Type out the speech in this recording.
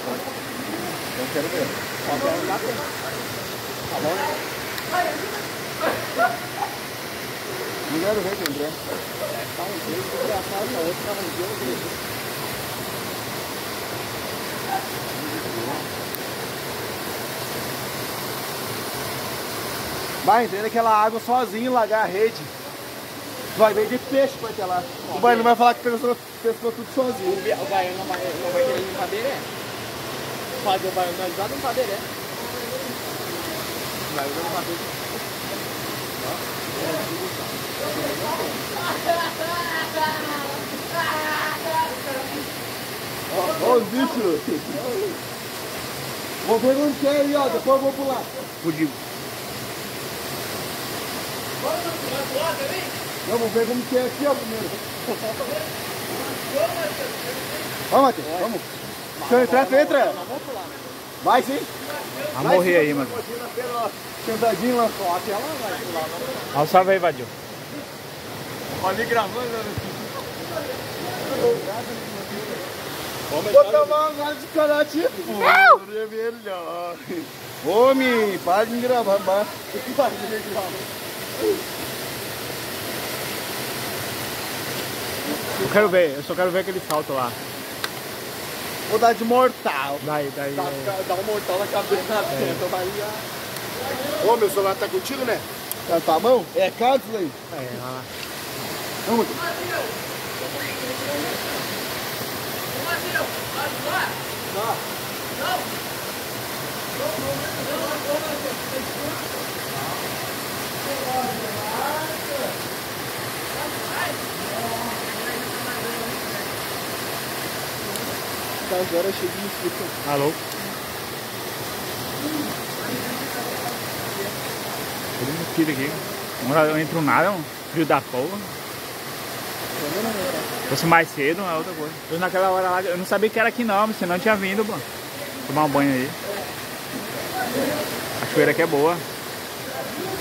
Eu quero ver. Ó, quero lá dentro. Tá bom, né? Não quero ver quem entrou. Tá um jeito desgraçado, não. Outro carro de outro. Vai, entra naquela água sozinho, largar a rede. Vai ver de peixe vai ter lá. O baiano vai falar que pescou tudo sozinho. O baiano não vai querer ir no Paberé. Fazer o baiano analisado no Paberé. Vai usar no Paberé. Ó os bichos. Vou ver onde que é aí, ó. Depois eu vou pular. Fudido. Não, vamos ver como que é aqui, ó, primeiro. Vamos, Matheus, vamos. Se eu entrar, tu entra. Vai sim. Vai morrer aí, mano. Sentadinho lá. Só até ela vai pular. Olha o salve aí, Vadil. Olha ali gravando. Vou tomar uma de corote. É melhor. Homem, para de me gravar, baixo. Para de me gravar. Eu só quero ver aquele salto lá. Vou dar de mortal. Daí. Dá um mortal na cabeça na testa, vai lá. Ô, meu celular tá contigo, né? Tá na tua mão? É caro isso aí? É, lá. Vamos. Agora cheio de mosquito. Alô? Todo mosquito aqui. Não entra nada, um frio da porra. Se fosse mais cedo, é outra coisa. Eu naquela hora lá, eu não sabia que era aqui não, senão eu tinha vindo, mano. Tomar um banho aí. A cachoeira aqui é boa.